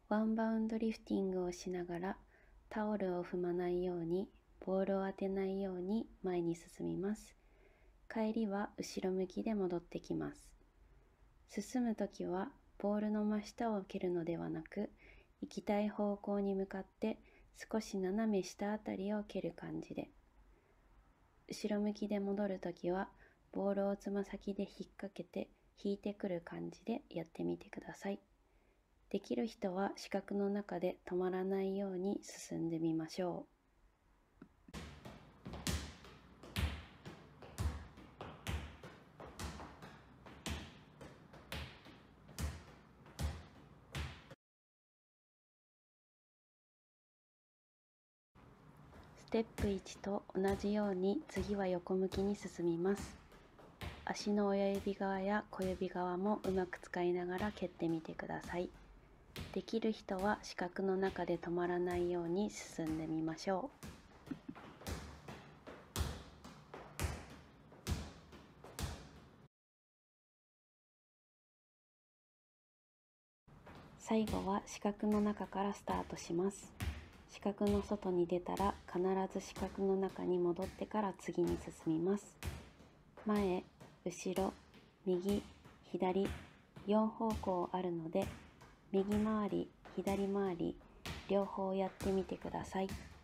ワンバウンドリフティングをしながらタオルを踏まないように、ボールを当てないように前に進みます。帰りは後ろ向きで戻ってきます。進むときはボールの真下を蹴るのではなく、行きたい方向に向かって少し斜め下あたりを蹴る感じで。後ろ向きで戻るときはボールをつま先で引っ掛けて引いてくる感じでやってみてください。できる人は視覚の中で止まらないように進んでみましょう。ステップ1と同じように次は横向きに進みます。足の親指側や小指側もうまく使いながら蹴ってみてください。できる人は視覚の中で止まらないように進んでみましょう。最後は視覚の中からスタートします。視覚の外に出たら必ず視覚の中に戻ってから次に進みます。前、後ろ、右、左、4方向あるので、右回り、左回り、両方やってみてください。